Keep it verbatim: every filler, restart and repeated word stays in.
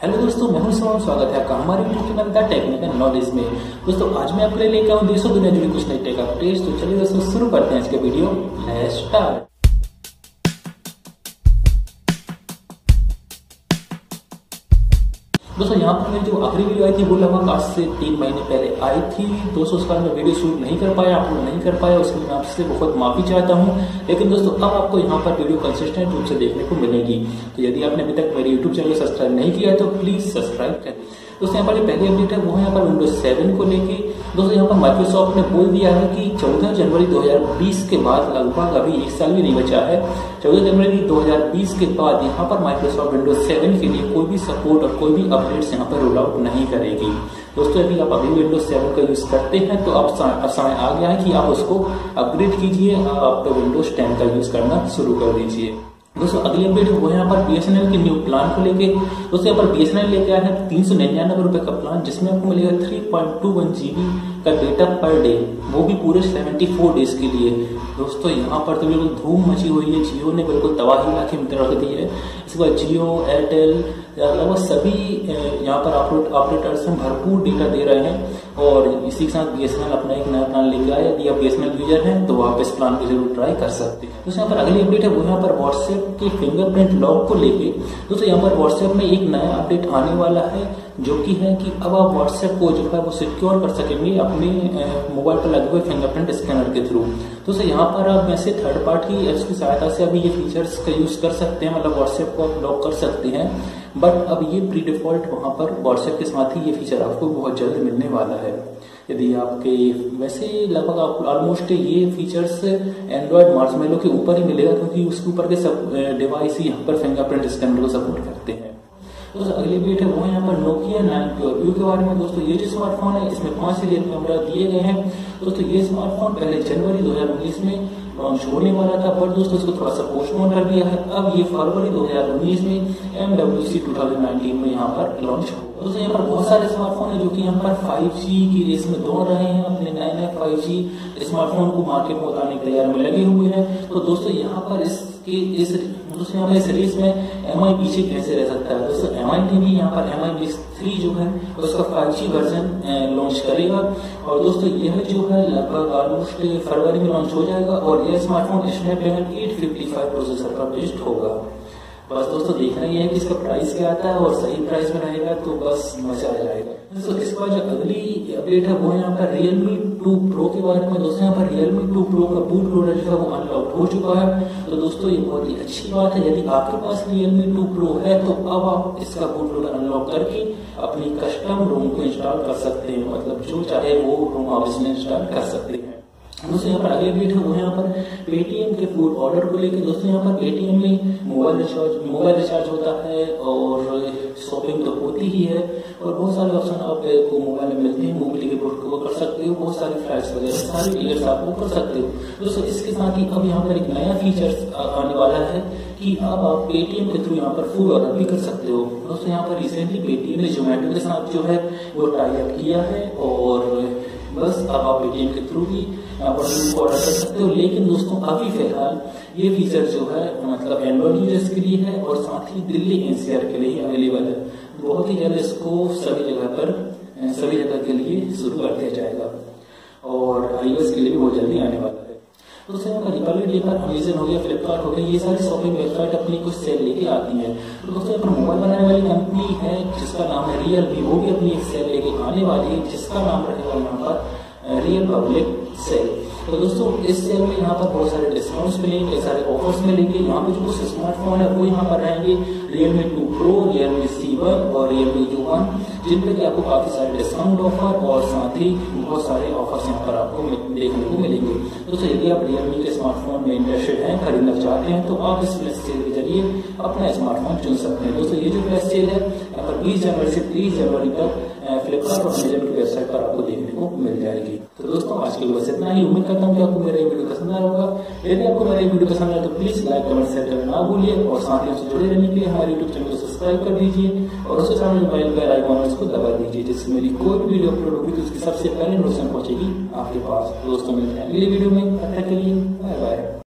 Hello दोस्तों, मैं हूं सुमन। स्वागत है आपका हमारे YouTube channel the technical knowledge में। दोस्तों आज मैं आपके लिए लेकर आऊं देशों दुनिया जुड़ी कुछ नई टेक अपडेट्स। तो चलिए दोस्तों शुरू करते हैं आज का वीडियो। Let's start. दोस्तों यहाँ पर मेरी जो आखिरी वीडियो आई थी वो लगभग आज से तीन महीने पहले आई थी। दोस्तों उसका मैं वीडियो शूट नहीं कर पाया, अपलोड नहीं कर पाया, उसके लिए मैं आपसे बहुत माफी चाहता हूँ। लेकिन दोस्तों अब आपको यहाँ पर वीडियो कंसिस्टेंट रूप से देखने को मिलेगी। तो यदि आपने अभी तक मेरे यूट्यूब चैनल को सब्सक्राइब नहीं किया है तो प्लीज सब्सक्राइब करें। दोस्तों यहाँ पर जो पहली अपडेट है वो है यहाँ पर विंडोज सेवन को लेके। दोस्तों यहाँ पर माइक्रोसॉफ्ट ने बोल दिया है कि चौदह जनवरी दो हजार बीस के बाद, लगभग अभी एक साल भी नहीं बचा है, चौदह जनवरी दो हजार बीस के बाद यहाँ पर माइक्रोसॉफ्ट विंडोज सेवन के लिए कोई भी सपोर्ट और कोई भी अपडेट्स यहाँ पर रोल आउट नहीं करेगी। दोस्तों यदि आप अभी विंडोज सेवन का यूज करते हैं तो अब समय आ गया है कि आप उसको अपग्रेड कीजिए, आप विंडोज टेन का यूज करना शुरू कर दीजिए। दोस्तों अगली अपडेट वो है यहाँ पर बीएसएनएल के न्यू प्लान को लेके। दोस्तों यहाँ पर बीएसएनएल लेके आया है तीन सौ निन्यानवे रुपए का प्लान, जिसमें आपको मिलेगा three point two one GB का डेटा पर डे, वो भी पूरे चौहत्तर डेज के लिए। दोस्तों यहाँ पर तो बिल्कुल धूम मची हुई है, जियो ने बिल्कुल तबाही ला के रख दी है। इसके बाद जियो, एयरटेल, लगभग सभी यहाँ पर ऑपरेटर्स में भरपूर डेटा दे रहे हैं। और इसी के साथ बीएसएनएल अपना एक नया प्लान लेके आया। यदि आप बीएसएनएल यूजर हैं तो आप इस प्लान को जरूर ट्राई कर सकते हैं। दोस्तों यहाँ पर अगली अपडेट है वो यहाँ पर व्हाट्सएप के फिंगरप्रिंट लॉक को लेके। दोस्तों यहाँ पर व्हाट्सएप में एक नया अपडेट आने वाला है, जो कि है कि अब आप व्हाट्सएप को जो है वो सिक्योर कर सकेंगे अपने मोबाइल पर लगे हुए फिंगरप्रिंट स्कैनर के थ्रू। दोस्तों यहाँ पर आप वैसे थर्ड पार्टी एप्स की सहायता से अभी ये फीचर्स का यूज कर सकते हैं, मतलब व्हाट्सएप को आप लॉक कर सकते हैं। बट अब ये प्री डिफॉल्ट वहां पर व्हाट्सएप के साथ ही ये फीचर आपको बहुत जल्द मिलने वाला है। यदि आपके वैसे लगभग आप ऑलमोस्ट ये फीचर्स एंड्रॉयड मार्शमेलो के ऊपर ही मिलेगा, क्योंकि उसके ऊपर के सब डिवाइस ही यहाँ पर फिंगरप्रिंट स्कैनर को सपोर्ट करते हैं। दोस्तों अगली अपडेट है वो यहाँ पर नोकिया नाइन प्योर व्यू के बारे में। दोस्तों ये जो स्मार्टफोन है इसमें पांच रियल कैमरा दिए गए हैं। दोस्तों ये स्मार्टफोन पहले जनवरी दो हजार उन्नीस में लॉन्च होने वाला था, पर दोस्तों इसको थोड़ा सा पोस्टपोन कर दिया है। अब ये फरवरी दो हजार उन्नीस में M W C two thousand nineteen में यहाँ पर लॉन्च होगा। दोस्तों यहाँ पर बहुत सारे स्मार्टफोन है जो कि यहाँ पर फाइव जी की रेस में दौड़ रहे हैं, अपने नए नए फाइव जी स्मार्टफोन को मार्केट में उतारने की तैयारी में लगे हुए हैं। तो दोस्तों यहाँ पर इसके इस दोस्तों यहाँ पर इस रेस में एम आई पीछे कैसे रह सकता है। दोस्तों एम आई ने भी यहाँ पर एम आई मिक्स थ्री जो है उसका फाइव जी वर्जन लॉन्च करेगा। और दोस्तों यह जो है लगभग ऑलमोस्ट फरवरी में लॉन्च हो जाएगा और यह smartphone Snapdragon eight fifty five processor का बेस्ड होगा। बस दोस्तों देखना यह है कि इसका प्राइस क्या आता है, और सही प्राइस में रहेगा तो बस मजा आ जाएगा। दोस्तों इसके बाद जो अगली अपडेट है वो यहाँ पर Realme टू Pro के बारे में। दोस्तों यहाँ पर Realme टू Pro का बूट लोडर जो है वो अनलॉक हो चुका है। तो दोस्तों ये बहुत ही अच्छी बात है। यदि आपके पास Realme टू Pro है तो अब आप इसका बूट लोडर अनलॉक करके अपनी कस्टम रोम को इंस्टॉल कर सकते हैं, मतलब जो चाहे वो रोम आप इसमें इंस्टॉल कर सकते हैं। दोस्तों यहाँ पर अगली अपडेट है वो यहाँ पर पेटीएम के फूड ऑर्डर को लेकर। दोस्तों यहाँ पर पेटीएम में मोबाइल रिचार्ज मोबाइल रिचार्ज होता है और शॉपिंग तो होती ही है, और बहुत सारे ऑप्शन आपको मोबाइल में मिलते हैं। मूवी टिकट बुक कर सकते हो, बहुत सारी फ्लाइट्स वगैरह सारी टिकट्स आप बुक कर सकते हो। दोस्तों इसके साथ ही अब यहाँ पर एक नया फीचर आने वाला है कि अब आप पेटीएम के थ्रू यहाँ पर फूड ऑर्डर भी कर सकते हो। दोस्तों यहाँ पर रिसेंटली पेटीएम ने जोमेटो के साथ जो है वो टाई अप किया है, और बस अब आप पेटीएम के थ्रू भी यहाँ पर ऑर्डर कर सकते हो। लेकिन दोस्तों अभी फिलहाल ये फीचर जो है मतलब एंड्रॉइड यूजर्स के लिए है और साथ ही दिल्ली एनसीआर के लिए अवेलेबल है। बहुत ही जल्द इसको सभी जगह पर सभी जगह के लिए शुरू कर दिया जाएगा, और आईओएस के लिए भी बहुत जल्दी आने वाला है। दोस्तों यहाँ पर रिपब्लिक डे पर अमेजन हो गया, फ्लिपकार्ट हो गया, ये सारी शॉपिंग वेबसाइट अपनी कुछ सेल लेके आती है। तो दोस्तों यहाँ पर मोबाइल बनाने वाली कंपनी है जिसका नाम है रियलमी, वो भी अपनी एक सेल लेके आने वाली है जिसका नाम रहेगा यहाँ पर रियल पब्लिक सेल। तो दोस्तों इस सेल में यहाँ पर बहुत सारे डिस्काउंट्स मिलेंगे, कई सारे ऑफर्स मिलेंगे। यहाँ पे जो कुछ स्मार्टफोन है वो यहाँ पर रहेंगे Realme two Pro, Realme C one और Realme यू वन, जिन पे आपको काफी सारे डिस्काउंट ऑफर और साथ ही बहुत सारे ऑफर्स यहाँ पर आपको देखने को मिलेंगे। दोस्तों यदि आप Realme के स्मार्टफोन में इंटरेस्टेड हैं, खरीदना चाहते हैं, तो आप इस फ्लैश सेल के जरिए अपना स्मार्टफोन चुन सकते हैं। दोस्तों ये जो फ्लैश सेल है यहाँ पर बीस जनवरी से तीस जनवरी तक फ्लिपकार्ट और अमेजन की वेबसाइट पर आपको देखने को मिल जाएगी। तो दोस्तों आज के लिए बस इतना ही। उम्मीद करता हूँ कि आपको मेरा ये वीडियो पसंद आया होगा। यदि आपको मेरा ये वीडियो पसंद आया तो प्लीज लाइक कमेंट शेयर करना ना भूलिए, और साथ ही हमसे जुड़े रहने के लिए हमारे यूट्यूब चैनल को सब्सक्राइब कर दीजिए और उसके सामने मोबाइल बेल आइकॉन उसको दबा दीजिए, जिससे मेरी कोई भी वीडियो अपलोड होगी तो उसकी सबसे पहले नोटिफिकेशन पहुंचेगी आपके पास। दोस्तों मिलते हैं अगली वीडियो में, तब तक के लिए बाय बाय।